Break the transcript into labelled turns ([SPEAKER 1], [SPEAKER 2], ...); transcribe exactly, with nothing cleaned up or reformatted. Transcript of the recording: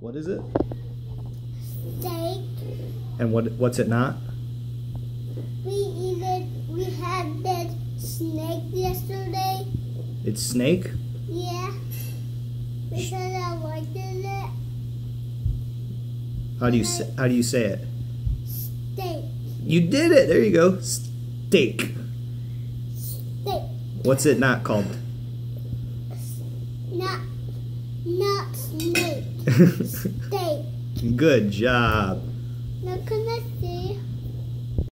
[SPEAKER 1] What is it?
[SPEAKER 2] Steak.
[SPEAKER 1] And what what's it not?
[SPEAKER 2] We eat it. We had that snake yesterday.
[SPEAKER 1] It's snake?
[SPEAKER 2] Yeah. Because I liked it.
[SPEAKER 1] How do you say, how do you say it?
[SPEAKER 2] Steak.
[SPEAKER 1] You did it. There you go. Steak.
[SPEAKER 2] Steak.
[SPEAKER 1] What's it not called?
[SPEAKER 2] Not, not snake. Steak.
[SPEAKER 1] Good job.
[SPEAKER 2] Now can